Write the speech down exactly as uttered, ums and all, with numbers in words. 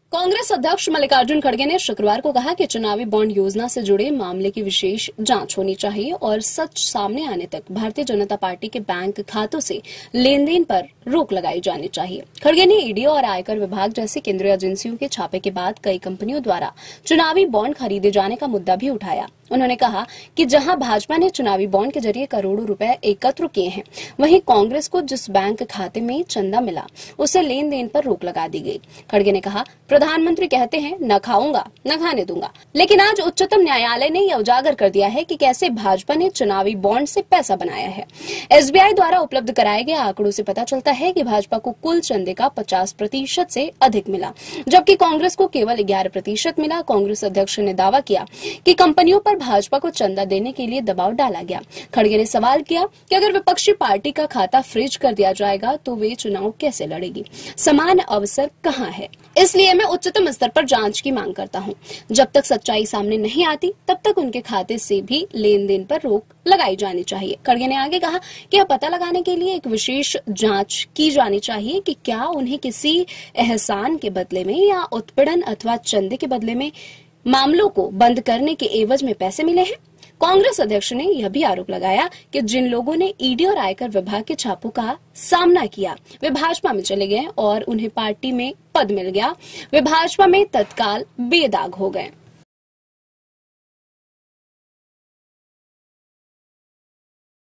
कांग्रेस अध्यक्ष मल्लिकार्जुन खड़गे ने शुक्रवार को कहा कि चुनावी बॉन्ड योजना से जुड़े मामले की विशेष जांच होनी चाहिए और सच सामने आने तक भारतीय जनता पार्टी के बैंक खातों से लेन देन पर रोक लगाई जानी चाहिए। खड़गे ने ईडी और आयकर विभाग जैसी केंद्रीय एजेंसियों के छापे के बाद कई कंपनियों द्वारा चुनावी बॉन्ड खरीदे जाने का मुद्दा भी उठाया। उन्होंने कहा कि जहां भाजपा ने चुनावी बॉन्ड के जरिए करोड़ों रुपए एकत्र किए हैं, वहीं कांग्रेस को जिस बैंक खाते में चंदा मिला उसे लेन देन पर रोक लगा दी गई। खड़गे ने कहा, प्रधानमंत्री कहते हैं न खाऊंगा न खाने दूंगा, लेकिन आज उच्चतम न्यायालय ने यह उजागर कर दिया है कि कैसे भाजपा ने चुनावी बॉन्ड से पैसा बनाया है। एसबीआई द्वारा उपलब्ध कराए गए आंकड़ों से पता चलता है कि भाजपा को कुल चंदे का पचास प्रतिशत से अधिक मिला, जबकि कांग्रेस को केवल ग्यारह प्रतिशत मिला। कांग्रेस अध्यक्ष ने दावा किया कि कंपनियों पर भाजपा को चंदा देने के लिए दबाव डाला गया। खड़गे ने सवाल किया कि अगर विपक्षी पार्टी का खाता फ्रीज कर दिया जाएगा तो वे चुनाव कैसे लड़ेगी, समान अवसर कहां है। इसलिए मैं उच्चतम स्तर पर जांच की मांग करता हूं। जब तक सच्चाई सामने नहीं आती तब तक उनके खाते से भी लेन देन पर रोक लगाई जानी चाहिए। खड़गे ने आगे कहा कि यह पता लगाने के लिए एक विशेष जांच की जानी चाहिए कि क्या उन्हें किसी एहसान के बदले में या उत्पीड़न अथवा चंदे के बदले में मामलों को बंद करने के एवज में पैसे मिले हैं। कांग्रेस अध्यक्ष ने यह भी आरोप लगाया कि जिन लोगों ने ईडी और आयकर विभाग के छापों का सामना किया वे भाजपा में चले गए और उन्हें पार्टी में पद मिल गया, वे भाजपा में तत्काल बेदाग हो गए।